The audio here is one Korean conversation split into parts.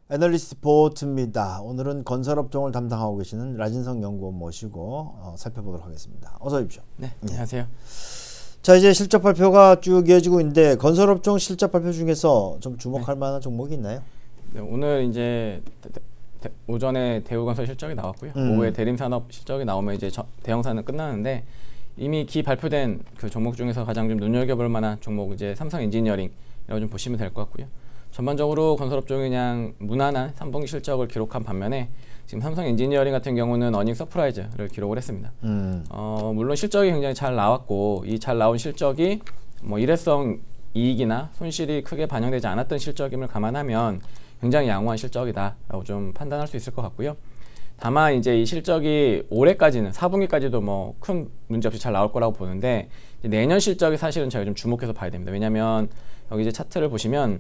애널리스트 보트입니다. 오늘은 건설업종을 담당하고 계시는 라진성 연구원 모시고 살펴보도록 하겠습니다. 어서 오십시오. 네, 안녕하세요. 자, 이제 실적 발표가 쭉 이어지고 있는데 건설업종 실적 발표 중에서 좀 주목할 만한 종목이 있나요? 네, 오늘 이제 오전에 대우건설 실적이 나왔고요. 오후에 대림산업 실적이 나오면 이제 대형사는 끝나는데 이미 기 발표된 그 종목 중에서 가장 좀 눈여겨볼 만한 종목 이제 삼성 엔지니어링이라고 좀 보시면 될 것 같고요. 전반적으로 건설업종이 그냥 무난한 3분기 실적을 기록한 반면에 지금 삼성 엔지니어링 같은 경우는 어닝 서프라이즈를 기록을 했습니다. 물론 실적이 굉장히 잘 나왔고 이 잘 나온 실적이 뭐 일회성 이익이나 손실이 크게 반영되지 않았던 실적임을 감안하면 굉장히 양호한 실적이다라고 좀 판단할 수 있을 것 같고요. 다만 이제 이 실적이 올해까지는 4분기까지도 뭐 큰 문제 없이 잘 나올 거라고 보는데 내년 실적이 사실은 저희가 좀 주목해서 봐야 됩니다. 왜냐하면 여기 이제 차트를 보시면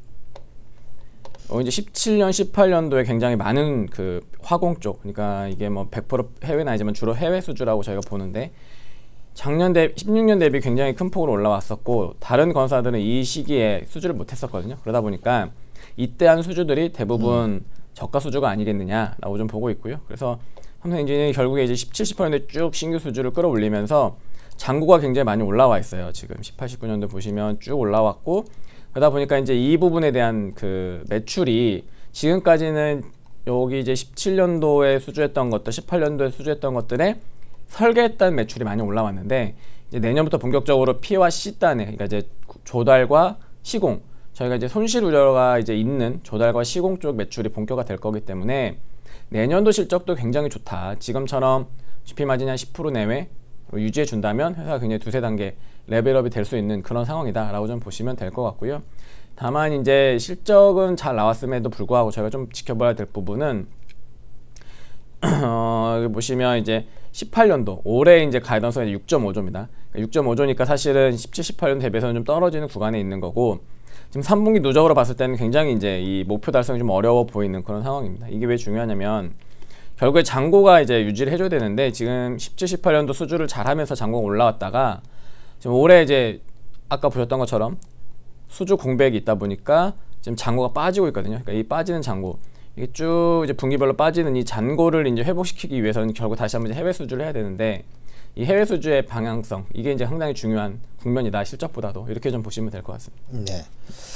이제 17년, 18년도에 굉장히 많은 그 화공 쪽, 그러니까 이게 뭐 100% 해외는 아니지만 주로 해외 수주라고 저희가 보는데 작년 16년 대비 굉장히 큰 폭으로 올라왔었고 다른 건설사들은 이 시기에 수주를 못했었거든요. 그러다 보니까 이때 한 수주들이 대부분 저가 수주가 아니겠느냐라고 좀 보고 있고요. 그래서 삼성 엔지니어링이 결국에 이제 17, 18년도에 쭉 신규 수주를 끌어올리면서 잔고가 굉장히 많이 올라와 있어요. 지금 18, 19년도 보시면 쭉 올라왔고 그러다 보니까 이제 이 부분에 대한 그 매출이 지금까지는 여기 이제 17년도에 수주했던 것들, 18년도에 수주했던 것들에 설계했던 매출이 많이 올라왔는데 이제 내년부터 본격적으로 P와 C단에 그러니까 이제 조달과 시공 저희가 이제 손실 우려가 이제 있는 조달과 시공 쪽 매출이 본격화 될 거기 때문에 내년도 실적도 굉장히 좋다. 지금처럼 GP 마진이 한 10% 내외 유지해 준다면 회사가 굉장히 두세 단계 레벨업이 될 수 있는 그런 상황이다 라고 좀 보시면 될 것 같고요. 다만 이제 실적은 잘 나왔음에도 불구하고 저희가 좀 지켜봐야 될 부분은 여기 보시면 이제 18년도 올해 이제 가이던스가 6.5조입니다. 6.5조니까 사실은 17, 18년 대비해서는 좀 떨어지는 구간에 있는 거고 지금 3분기 누적으로 봤을 때는 굉장히 이제 이 목표 달성이 좀 어려워 보이는 그런 상황입니다. 이게 왜 중요하냐면 결국에 잔고가 이제 유지를 해줘야 되는데 지금 17, 18년도 수주를 잘하면서 잔고가 올라왔다가 지금 올해 이제 아까 보셨던 것처럼 수주 공백이 있다 보니까 지금 잔고가 빠지고 있거든요. 그러니까 이 빠지는 잔고 이게 쭉 이제 분기별로 빠지는 이 잔고를 이제 회복시키기 위해서는 결국 다시 한번 이제 해외 수주를 해야 되는데 이 해외 수주의 방향성 이게 이제 상당히 중요한 국면이다 실적보다도 이렇게 좀 보시면 될 것 같습니다. 네.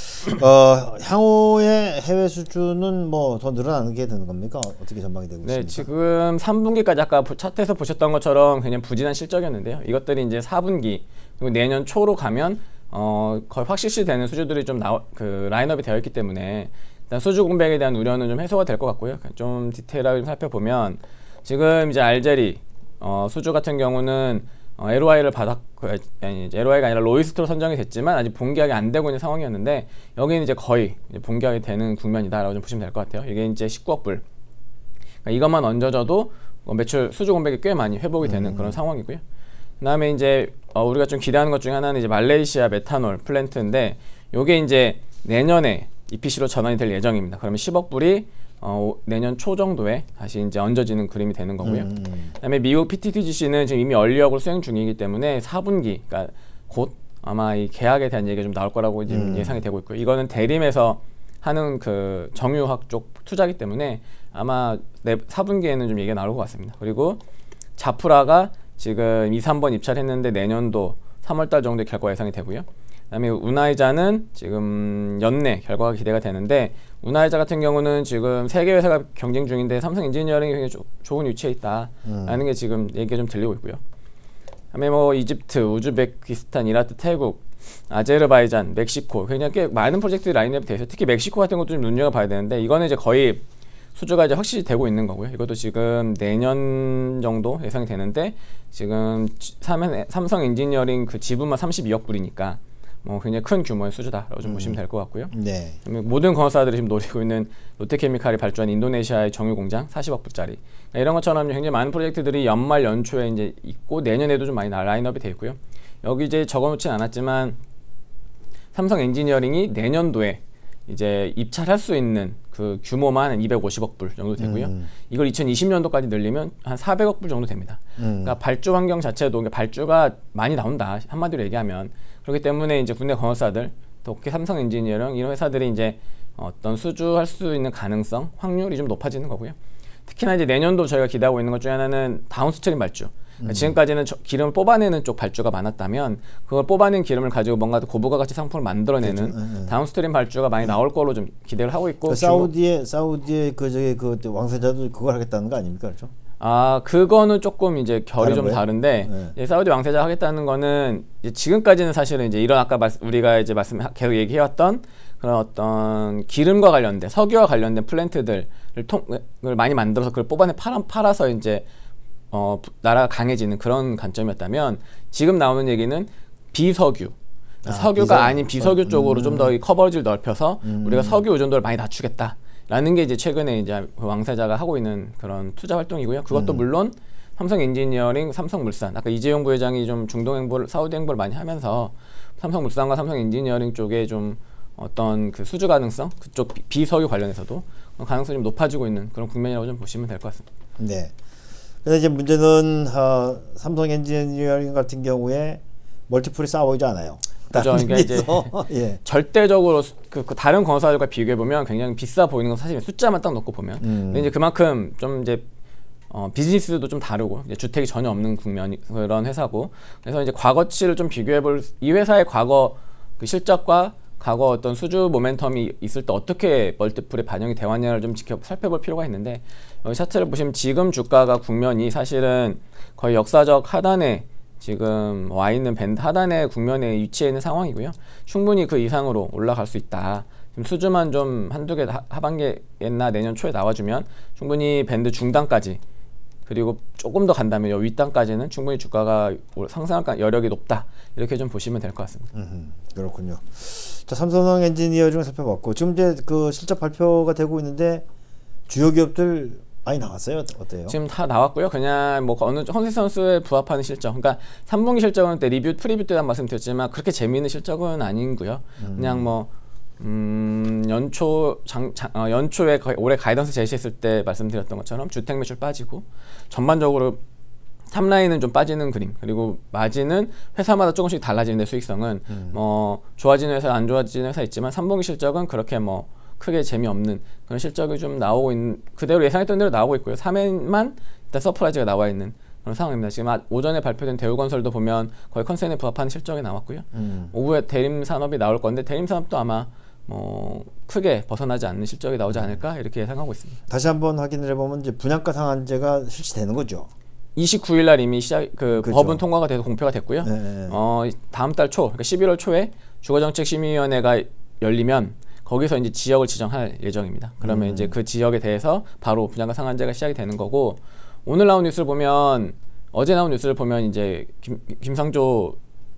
향후에 해외 수주는 뭐 더 늘어나게 되는 겁니까? 어떻게 전망이 되고 있습니까? 네, 지금 3분기까지 아까 차트에서 보셨던 것처럼 그냥 부진한 실적이었는데요. 이것들이 이제 4분기 그리고 내년 초로 가면 거의 확실시 되는 수주들이 좀 라인업이 되어 있기 때문에 일단 수주 공백에 대한 우려는 좀 해소가 될 것 같고요. 좀 디테일하게 살펴보면 지금 이제 알제리 수주 같은 경우는 LOI를 LOI가 아니라 로이스트로 선정이 됐지만 아직 본계약이 안 되고 있는 상황이었는데 여기는 이제 거의 이제 본계약이 되는 국면이다라고 좀 보시면 될 것 같아요. 이게 이제 19억 불. 그러니까 이것만 얹어져도 매출 수주 공백이 꽤 많이 회복이 되는 그런 상황이고요. 그다음에 이제 우리가 좀 기대하는 것 중에 하나는 이제 말레이시아 메탄올 플랜트인데 요게 이제 내년에 EPC로 전환이 될 예정입니다. 그러면 10억 불이 내년 초 정도에 다시 이제 얹어지는 그림이 되는 거고요. 그다음에 미국 PTTGC는 지금 이미 얼리역을 수행 중이기 때문에 4분기, 그러니까 곧 아마 이 계약에 대한 얘기가 좀 나올 거라고 지금 예상이 되고 있고요. 이거는 대림에서 하는 그 정유화학 쪽 투자기 때문에 아마 4분기에는 좀 얘기가 나올 것 같습니다. 그리고 자프라가 지금 2, 3번 입찰했는데 내년도 3월달 정도에 결과 예상이 되고요. 그다음에 운하이자는 지금 연내 결과가 기대가 되는데 운하이자 같은 경우는 지금 세계 회사가 경쟁 중인데 삼성 엔지니어링이 굉장히 좋은 위치에 있다라는 게 지금 얘기가 좀 들리고 있고요. 그다음에 뭐 이집트, 우즈베키스탄, 이라트, 태국, 아제르바이잔, 멕시코 굉장히 꽤 많은 프로젝트들이 라인업이 되어 있어요. 특히 멕시코 같은 것도 좀 눈여겨봐야 되는데 이거는 이제 거의 수주가 이제 확실히 되고 있는 거고요. 이것도 지금 내년 정도 예상이 되는데 지금 삼성 엔지니어링 그 지분만 32억 불이니까 뭐 굉장히 큰 규모의 수주다라고 좀 보시면 될 것 같고요. 네. 모든 건설사들이 지금 노리고 있는 롯데케미칼이 발주한 인도네시아의 정유 공장 40억 불짜리 이런 것처럼 굉장히 많은 프로젝트들이 연말 연초에 이제 있고 내년에도 좀 많이 라인업이 되어 있고요. 여기 이제 적어놓진 않았지만 삼성 엔지니어링이 내년도에 이제 입찰할 수 있는 그 규모만 250억 불 정도 되고요. 이걸 2020년도까지 늘리면 한 400억 불 정도 됩니다. 그러니까 발주 환경 자체도 그러니까 발주가 많이 나온다 한마디로 얘기하면 그렇기 때문에 이제 국내 건설사들 특히 삼성 엔지니어링 이런 회사들이 이제 어떤 수주할 수 있는 가능성, 확률이 좀 높아지는 거고요. 특히나 이제 내년도 저희가 기대하고 있는 것 중에 하나는 다운스트림 발주. 그러니까 지금까지는 기름을 뽑아내는 쪽 발주가 많았다면 그걸 뽑아낸 기름을 가지고 뭔가 고부가 가치 상품을 만들어내는 그렇죠. 다운스트림 발주가 많이 나올 걸로 좀 기대를 하고 있고. 사우디의 그 왕세자도 그걸 하겠다는 거 아닙니까, 그렇죠? 아, 그거는 조금 이제 결이 좀 거예요? 다른데 이제 사우디 왕세자 하겠다는 거는 이제 지금까지는 사실은 이제 이런 아까 우리가 이제 계속 얘기해왔던 그런 어떤 기름과 관련된 석유와 관련된 플랜트들을 많이 만들어서 그걸 뽑아내 팔아서 이제 나라가 강해지는 그런 관점이었다면 지금 나오는 얘기는 비석유, 석유가 아닌 비석유 쪽으로 좀 더 커버리지를 넓혀서 우리가 석유 의존도를 많이 낮추겠다라는 게 이제 최근에 이제 그 왕세자가 하고 있는 그런 투자 활동이고요. 그것도 물론 삼성 엔지니어링, 삼성물산, 아까 이재용 부회장이 좀 중동 행보를, 사우디 행보를 많이 하면서 삼성물산과 삼성 엔지니어링 쪽에 좀 어떤 그 수주 가능성, 그쪽 비석유 관련해서도 가능성이 좀 높아지고 있는 그런 국면이라고 좀 보시면 될 것 같습니다. 네. 근데 이제 문제는 삼성 엔지니어링 같은 경우에 멀티플이 싸 보이지 않아요. 그죠. 그러니까 이제 예. 절대적으로 그 다른 건설과 비교해 보면 굉장히 비싸 보이는 건 사실 숫자만 딱 놓고 보면. 근데 이제 그만큼 좀 이제 비즈니스도 좀 다르고 이제 주택이 전혀 없는 국면이 그런 회사고. 그래서 이제 과거치를 좀 비교해 볼 이 회사의 과거 그 실적과 과거 어떤 수주 모멘텀이 있을 때 어떻게 멀티플에 반영이 되었냐를 좀 살펴볼 필요가 있는데 여기 차트를 보시면 지금 주가가 국면이 사실은 거의 역사적 하단에 지금 와 있는 밴드 하단의 국면에 위치해 있는 상황이고요. 충분히 그 이상으로 올라갈 수 있다. 지금 수주만 좀 한두 개 하반기나 내년 초에 나와주면 충분히 밴드 중단까지 그리고 조금 더 간다면 요 윗단까지는 충분히 주가가 상승할 여력이 높다. 이렇게 좀 보시면 될 것 같습니다. 그렇군요. 자, 삼성 엔지니어링을 살펴봤고 지금 이제 그 실적 발표가 되고 있는데 주요 기업들 많이 나왔어요. 어때요? 지금 다 나왔고요. 그냥 뭐 어느 컨센서스에 부합하는 실적. 그러니까 3분기 실적은 때 프리뷰 때 말씀드렸지만 그렇게 재미있는 실적은 아닌고요. 그냥 뭐 연초에 올해 가이던스 제시했을 때 말씀드렸던 것처럼 주택 매출 빠지고 전반적으로 탑라인은 좀 빠지는 그림, 그리고 마진은 회사마다 조금씩 달라지는데 수익성은 뭐 좋아지는 회사, 안 좋아지는 회사 있지만 3분기 실적은 그렇게 뭐 크게 재미없는 그런 실적이 좀 나오고 있는, 그대로 예상했던 대로 나오고 있고요. 3회만 일단 서프라이즈가 나와 있는 그런 상황입니다. 지금 오전에 발표된 대우건설도 보면 거의 컨센에 부합하는 실적이 나왔고요. 오후에 대림산업이 나올 건데 대림산업도 아마 뭐 크게 벗어나지 않는 실적이 나오지 않을까 이렇게 예상하고 있습니다. 다시 한번 확인을 해보면 이제 분양가 상한제가 실시되는 거죠. 29일 날 이미 그렇죠. 법은 통과가 돼서 공표가 됐고요. 네. 다음 달 초, 그러니까 11월 초에 주거정책심의위원회가 열리면 거기서 이제 지역을 지정할 예정입니다. 그러면 이제 그 지역에 대해서 바로 분양가 상한제가 시작이 되는 거고, 오늘 나온 뉴스를 보면, 어제 나온 뉴스를 보면 이제 김상조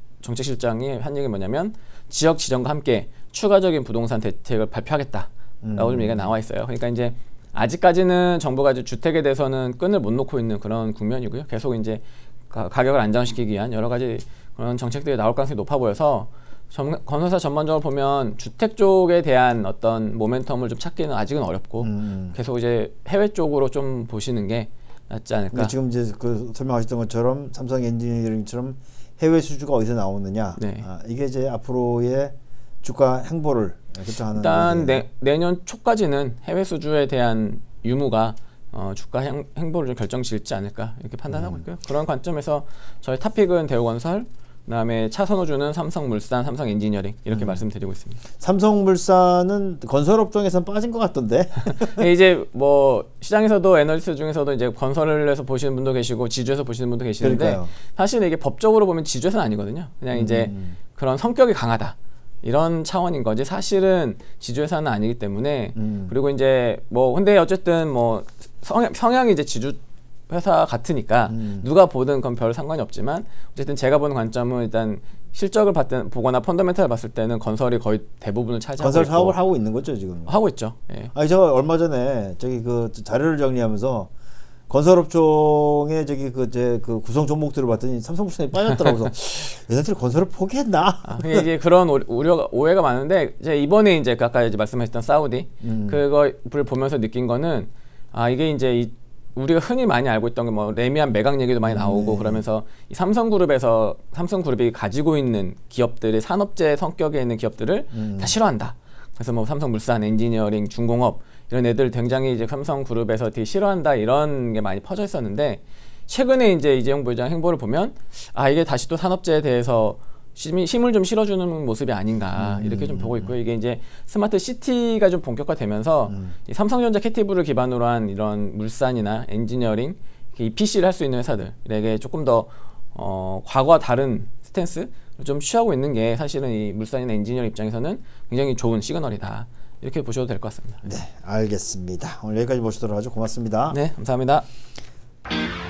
정책실장이 한 얘기 뭐냐면 지역 지정과 함께 추가적인 부동산 대책을 발표하겠다라고 좀 얘기가 나와 있어요. 그러니까 이제 아직까지는 정부가 이제 주택에 대해서는 끈을 못 놓고 있는 그런 국면이고요. 계속 이제 가격을 안정시키기 위한 여러 가지 그런 정책들이 나올 가능성이 높아 보여서 건설사 전반적으로 보면 주택 쪽에 대한 어떤 모멘텀을 좀 찾기는 아직은 어렵고 계속 이제 해외 쪽으로 좀 보시는 게 낫지 않을까. 지금 이제 그 설명하셨던 것처럼 삼성 엔지니어링처럼 해외 수주가 어디서 나오느냐, 네. 이게 이제 앞으로의 주가 행보를 결정하는. 일단 내년 초까지는 해외 수주에 대한 유무가 주가 행보를 좀 결정지을지 않을까 이렇게 판단하고 있고요. 그런 관점에서 저희 탑픽은 대우건설, 그다음에 차 선호주는 삼성물산, 삼성엔지니어링 이렇게 말씀드리고 있습니다. 삼성물산은 건설업종에서는 빠진 것 같던데. 이제 뭐 시장에서도 애널리스트 중에서도 이제 건설에서 보시는 분도 계시고 지주에서 보시는 분도 계시는데, 그러니까요. 사실 이게 법적으로 보면 지주에서는 아니거든요. 그냥 이제 그런 성격이 강하다 이런 차원인 거지 사실은 지주회사는 아니기 때문에. 그리고 이제 뭐 근데 어쨌든 뭐 성향이 이제 지주 회사 같으니까 누가 보든 그건 별 상관이 없지만 어쨌든 제가 보는 관점은 일단 실적을 보거나 펀더멘탈을 봤을 때는 건설이 거의 대부분을 차지하고 건설 있고, 사업을 하고 있는 거죠 지금. 하고 있죠. 예. 아니 제가 얼마 전에 저기 그 자료를 정리하면서 건설업종의 저기 그 구성 종목들을 봤더니 삼성물산이 빠졌더라고요. 얘네들 건설을 포기했나? 이제 그런 오해가 많은데 이제 이번에 이제 아까 이제 말씀하셨던 사우디 그걸 보면서 느낀 거는 이게 이제 우리가 흔히 많이 알고 있던 게 뭐 레미안 매각 얘기도 많이 나오고 그러면서 이 삼성그룹이 가지고 있는 기업들의 산업재 성격에 있는 기업들을 다 싫어한다. 그래서 뭐 삼성물산, 엔지니어링, 중공업 이런 애들 굉장히 이제 삼성그룹에서 되게 싫어한다 이런 게 많이 퍼져 있었는데 최근에 이제 이재용 부회장 행보를 보면 이게 다시 또 산업재에 대해서 힘을 좀 실어주는 모습이 아닌가 이렇게 좀 보고 있고요. 이게 이제 스마트 시티가 좀 본격화되면서 이 삼성전자 캡티브를 기반으로 한 이런 물산이나 엔지니어링, EPC를 할 수 있는 회사들에게 조금 더 과거와 다른 스탠스를 좀 취하고 있는 게 사실은 이 물산이나 엔지니어 입장에서는 굉장히 좋은 시그널이다. 이렇게 보셔도 될 것 같습니다. 네, 알겠습니다. 오늘 여기까지 보시도록 하죠. 고맙습니다. 네, 감사합니다.